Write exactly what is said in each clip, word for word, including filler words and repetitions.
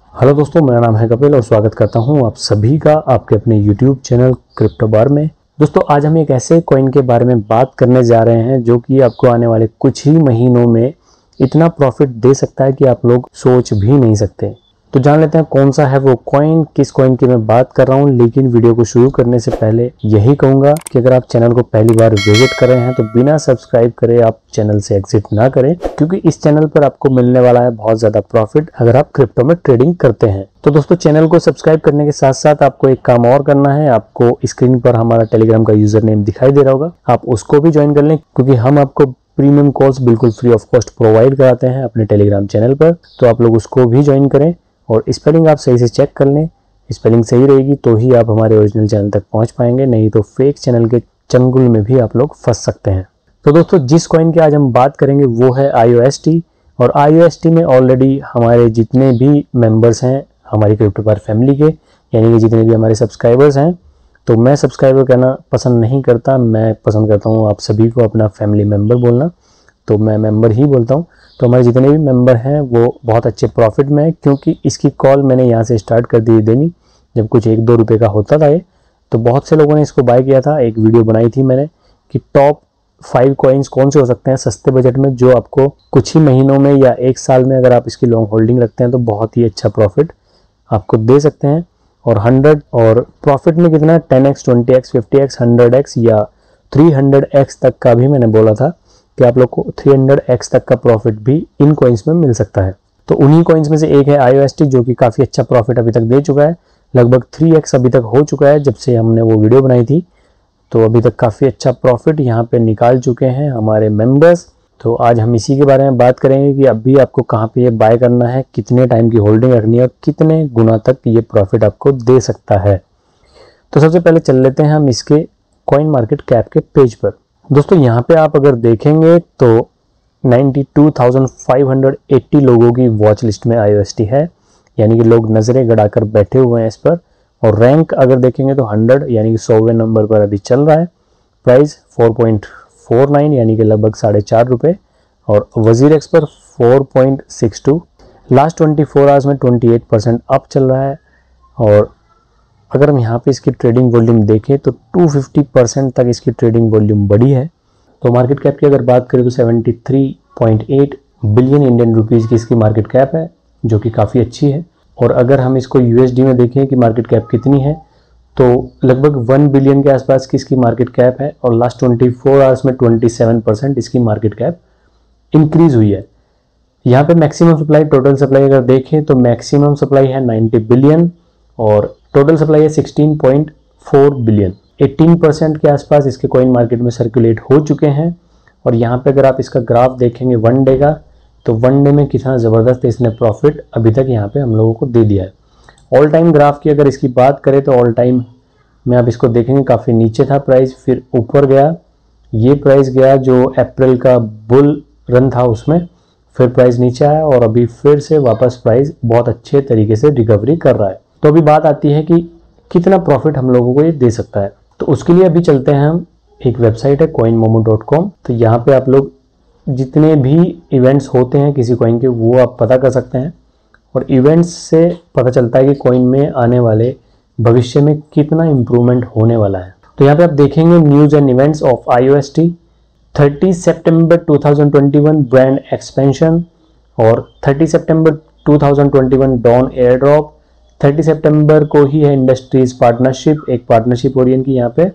Hello दोस्तों, मेरा नाम है कपिल और स्वागत करता हूं आप सभी का आपके अपने यूट्यूब चैनल क्रिप्टो बार में। दोस्तों, आज हम एक ऐसे कॉइन के बारे में बात करने जा रहे हैं जो कि आपको आने वाले कुछ ही महीनों में इतना प्रॉफिट दे सकता है कि आप लोग सोच भी नहीं सकते। तो जान लेते हैं कौन सा है वो कॉइन, किस कॉइन की मैं बात कर रहा हूं। लेकिन वीडियो को शुरू करने से पहले यही कहूंगा कि अगर आप चैनल को पहली बार विजिट कर रहे हैं तो बिना सब्सक्राइब करे आप चैनल से एग्जिट ना करें, क्योंकि इस चैनल पर आपको मिलने वाला है बहुत ज्यादा प्रॉफिट अगर आप क्रिप्टो में ट्रेडिंग करते हैं। तो दोस्तों, चैनल को सब्सक्राइब करने के साथ साथ आपको एक काम और करना है। आपको स्क्रीन पर हमारा टेलीग्राम का यूजर नेम दिखाई दे रहा होगा, आप उसको भी ज्वाइन कर लें, क्योंकि हम आपको प्रीमियम कोर्स बिल्कुल फ्री ऑफ कॉस्ट प्रोवाइड कराते हैं अपने टेलीग्राम चैनल पर। तो आप लोग उसको भी ज्वाइन करें और स्पेलिंग आप सही से चेक कर लें। स्पेलिंग सही रहेगी तो ही आप हमारे ओरिजिनल चैनल तक पहुंच पाएंगे, नहीं तो फेक चैनल के चंगुल में भी आप लोग फंस सकते हैं। तो दोस्तों, जिस कॉइन की आज हम बात करेंगे वो है आई ओ एस टी। और आई ओ एस टी में ऑलरेडी हमारे जितने भी मेंबर्स हैं हमारी क्रिप्टो बार फैमिली के, यानी कि जितने भी हमारे सब्सक्राइबर्स हैं, तो मैं सब्सक्राइबर कहना पसंद नहीं करता, मैं पसंद करता हूँ आप सभी को अपना फैमिली मेम्बर बोलना, तो मैं मेंबर ही बोलता हूँ। तो हमारे जितने भी मेंबर हैं वो बहुत अच्छे प्रॉफिट में है, क्योंकि इसकी कॉल मैंने यहाँ से स्टार्ट कर दी देनी जब कुछ एक दो रुपये का होता था ये, तो बहुत से लोगों ने इसको बाय किया था। एक वीडियो बनाई थी मैंने कि टॉप फाइव कॉइन्स कौन से हो सकते हैं सस्ते बजट में, जो आपको कुछ ही महीनों में या एक साल में अगर आप इसकी लॉन्ग होल्डिंग रखते हैं तो बहुत ही अच्छा प्रॉफिट आपको दे सकते हैं। और हंड्रेड और प्रॉफिट में कितना, ten X, twenty X, fifty X, hundred X या थ्री हंड्रेड एक्स तक का भी मैंने बोला था कि आप लोग को थ्री हंड्रेड एक्स तक का प्रॉफिट भी इन कॉइन्स में मिल सकता है। तो उन्हीं कॉइन्स में से एक है आई ओ एस टी, जो कि काफ़ी अच्छा प्रॉफिट अभी तक दे चुका है। लगभग थ्री एक्स अभी तक हो चुका है जब से हमने वो वीडियो बनाई थी। तो अभी तक काफ़ी अच्छा प्रॉफिट यहाँ पे निकाल चुके हैं हमारे मेंबर्स। तो आज हम इसी के बारे में बात करेंगे कि अभी आपको कहाँ पे ये बाय करना है, कितने टाइम की होल्डिंग रखनी है और कितने गुना तक ये प्रॉफिट आपको दे सकता है। तो सबसे पहले चल लेते हैं हम इसके कॉइन मार्केट कैप के पेज पर। दोस्तों, यहाँ पे आप अगर देखेंगे तो बानवे हज़ार पाँच सौ अस्सी लोगों की वॉच लिस्ट में आई ओ एस टी है, यानी कि लोग नज़रें गड़ाकर बैठे हुए हैं इस पर। और रैंक अगर देखेंगे तो सौ यानी कि सौवें नंबर पर अभी चल रहा है। प्राइस चार पॉइंट चार नौ यानी कि लगभग साढ़े चार रुपये, और वजीर एक्स पर चार पॉइंट सिक्स टू। लास्ट चौबीस आवर्स में अट्ठाईस परसेंट अप चल रहा है। और अगर हम यहाँ पे इसकी ट्रेडिंग वॉल्यूम देखें तो दो सौ पचास परसेंट तक इसकी ट्रेडिंग वॉल्यूम बढ़ी है। तो मार्केट कैप की अगर बात करें तो तिहत्तर पॉइंट आठ बिलियन इंडियन रुपीस की इसकी मार्केट कैप है, जो कि काफ़ी अच्छी है। और अगर हम इसको यू एस डी में देखें कि मार्केट कैप कितनी है, तो लगभग एक बिलियन के आसपास की इसकी मार्केट कैप है। और लास्ट चौबीस आवर्स में सत्ताईस परसेंट इसकी मार्केट कैप इंक्रीज हुई है। यहाँ पे मैक्सिमम सप्लाई, टोटल सप्लाई अगर देखें तो मैक्सिमम सप्लाई है नब्बे बिलियन और टोटल सप्लाई है सोलह पॉइंट चार बिलियन। अठारह परसेंट के आसपास इसके कॉइन मार्केट में सर्कुलेट हो चुके हैं। और यहाँ पे अगर आप इसका ग्राफ देखेंगे वन डे का, तो वन डे में कितना ज़बरदस्त इसने प्रॉफिट अभी तक यहाँ पे हम लोगों को दे दिया है। ऑल टाइम ग्राफ की अगर इसकी बात करें तो ऑल टाइम में आप इसको देखेंगे काफ़ी नीचे था प्राइस, फिर ऊपर गया। ये प्राइस गया जो अप्रैल का बुल रन था उसमें, फिर प्राइस नीचे आया और अभी फिर से वापस प्राइस बहुत अच्छे तरीके से रिकवरी कर रहा है। तो अभी बात आती है कि कितना प्रॉफिट हम लोगों को ये दे सकता है। तो उसके लिए अभी चलते हैं हम, एक वेबसाइट है कॉइन मोमो डॉट कॉम। तो यहाँ पे आप लोग जितने भी इवेंट्स होते हैं किसी कॉइन के वो आप पता कर सकते हैं। और इवेंट्स से पता चलता है कि कॉइन में आने वाले भविष्य में कितना इम्प्रूवमेंट होने वाला है। तो यहाँ पे आप देखेंगे news and events of I O S T, तीस सितंबर दो हज़ार इक्कीस ब्रांड एक्सपेंशन, और तीस सितंबर दो हज़ार इक्कीस डॉन एयर ड्रॉप, तीस सितंबर को ही है इंडस्ट्रीज पार्टनरशिप, एक पार्टनरशिप हो रही है इनकी यहाँ पे।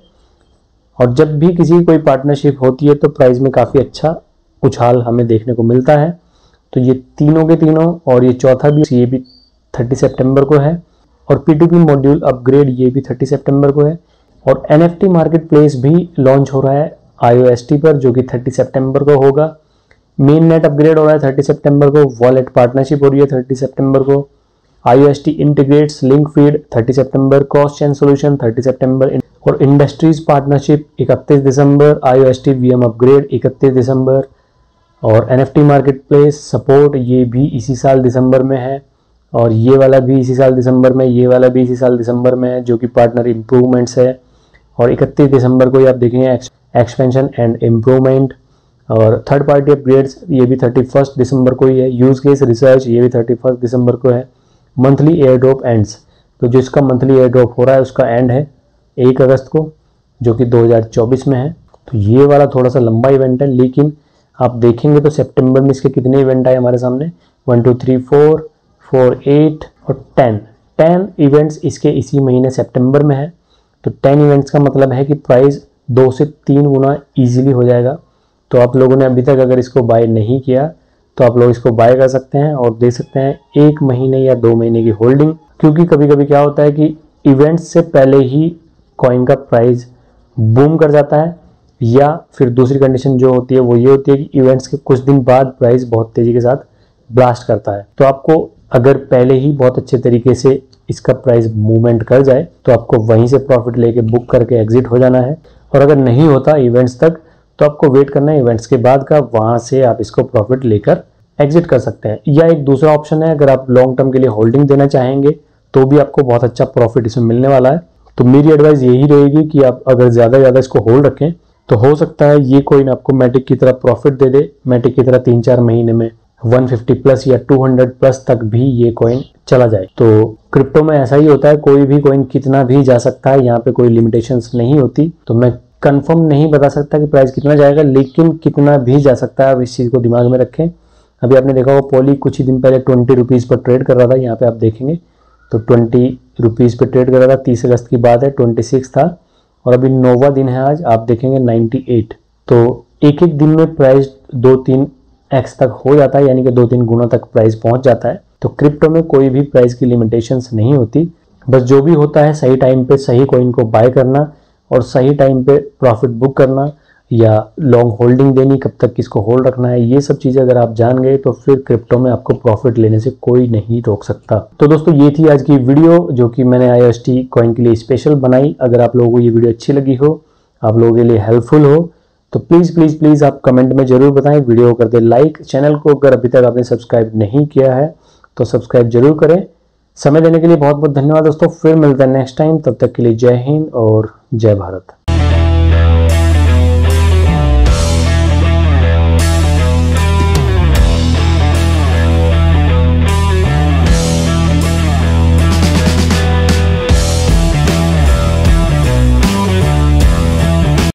और जब भी किसी कोई पार्टनरशिप होती है तो प्राइस में काफ़ी अच्छा उछाल हमें देखने को मिलता है। तो ये तीनों के तीनों, और ये चौथा भी, ये भी तीस सितंबर को है। और P two P module upgrade ये भी तीस सितंबर को है। और N F T marketplace भी लॉन्च हो रहा है आई ओ एस टी पर, जो कि तीस सितंबर को होगा। मेन नेट अपग्रेड हो रहा है तीस सितंबर को। वॉलेट पार्टनरशिप हो रही है तीस सितंबर को। I O S T integrates link feed तीस सितंबर, क्रॉस चेन सॉल्यूशन तीस सितंबर, और इंडस्ट्रीज पार्टनरशिप इकतीस दिसंबर, I O S T V M upgrade इकतीस दिसंबर, और N F T marketplace support ये भी इसी साल दिसंबर में है। और ये वाला भी इसी साल दिसंबर में, ये वाला भी इसी साल दिसंबर में है, जो कि पार्टनर इम्प्रूवमेंट्स है। और इकतीस दिसंबर को ये आप देखेंगे एक्सपेंशन एंड इम्प्रूवमेंट। और थर्ड पार्टी अपग्रेड्स ये भी थर्टी फर्स्ट दिसंबर को ही है। यूज केस रिसर्च ये भी थर्टी फर्स्ट दिसंबर को है। Monthly airdrop ends. तो जो इसका मंथली एयर ड्रॉप हो रहा है उसका एंड है एक अगस्त को, जो कि दो हज़ार चौबीस में है। तो ये वाला थोड़ा सा लंबा इवेंट है, लेकिन आप देखेंगे तो सितंबर में इसके कितने इवेंट आए हमारे सामने, one two three four four eight और टेन टेन इवेंट्स इसके इसी महीने सितंबर में है। तो टेन इवेंट्स का मतलब है कि प्राइस दो से तीन गुना ईजिली हो जाएगा। तो आप लोगों ने अभी तक अगर इसको बाय नहीं किया तो आप लोग इसको बाय कर सकते हैं और दे सकते हैं एक महीने या दो महीने की होल्डिंग, क्योंकि कभी कभी क्या होता है कि इवेंट्स से पहले ही कॉइन का प्राइस बूम कर जाता है, या फिर दूसरी कंडीशन जो होती है वो ये होती है कि इवेंट्स के कुछ दिन बाद प्राइस बहुत तेज़ी के साथ ब्लास्ट करता है। तो आपको अगर पहले ही बहुत अच्छे तरीके से इसका प्राइस मूवमेंट कर जाए तो आपको वहीं से प्रॉफिट लेके बुक करके एग्जिट हो जाना है, और अगर नहीं होता इवेंट्स तक तो आपको वेट करना है इवेंट्स के बाद का, वहां से आप इसको प्रॉफिट लेकर एग्जिट कर सकते हैं। या एक दूसरा ऑप्शन है, अगर आप लॉन्ग टर्म के लिए होल्डिंग देना चाहेंगे तो भी आपको बहुत अच्छा प्रॉफिट इसमें मिलने वाला है। तो मेरी एडवाइस यही रहेगी कि आप अगर ज़्यादा ज़्यादा इसको होल्ड रखें तो हो सकता है ये कॉइन आपको मैटिक की तरह प्रॉफिट दे दे। मैटिक की तरह तीन चार महीने में एक सौ पचास प्लस या दो सौ प्लस तक भी ये कॉइन चला जाए। तो क्रिप्टो में ऐसा ही होता है, कोई भी कॉइन कितना भी जा सकता है, यहाँ पे कोई लिमिटेशंस नहीं होती। तो मैं कंफर्म नहीं बता सकता कि प्राइस कितना जाएगा, लेकिन कितना भी जा सकता है, आप इस चीज़ को दिमाग में रखें। अभी आपने देखा होगा पॉली कुछ ही दिन पहले ट्वेंटी रुपीज़ पर ट्रेड कर रहा था, यहाँ पे आप देखेंगे तो ट्वेंटी रुपीज़ पर ट्रेड कर रहा था। तीस अगस्त की बात है, ट्वेंटी सिक्स था, और अभी नौवा दिन है आज, आप देखेंगे नाइन्टी एट। तो एक एक दिन में प्राइस दो तीन एक्स तक हो जाता है, यानी कि दो तीन गुना तक प्राइस पहुंच जाता है। तो क्रिप्टो में कोई भी प्राइस की लिमिटेशंस नहीं होती, बस जो भी होता है सही टाइम पे सही कॉइन को बाय करना और सही टाइम पे प्रॉफिट बुक करना, या लॉन्ग होल्डिंग देनी, कब तक किसको होल्ड रखना है, ये सब चीज़ें अगर आप जान गए तो फिर क्रिप्टो में आपको प्रॉफिट लेने से कोई नहीं रोक सकता। तो दोस्तों ये थी आज की वीडियो जो कि मैंने आई एस टी कॉइन के लिए स्पेशल बनाई। अगर आप लोगों को ये वीडियो अच्छी लगी हो, आप लोगों के लिए हेल्पफुल हो, तो प्लीज़ प्लीज़ प्लीज़ आप कमेंट में ज़रूर बताएं। वीडियो को कर दे लाइक, चैनल को अगर अभी तक आपने सब्सक्राइब नहीं किया है तो सब्सक्राइब जरूर करें। समय देने के लिए बहुत बहुत धन्यवाद दोस्तों, फिर मिलते हैं नेक्स्ट टाइम, तब तक के लिए जय हिंद और जय भारत।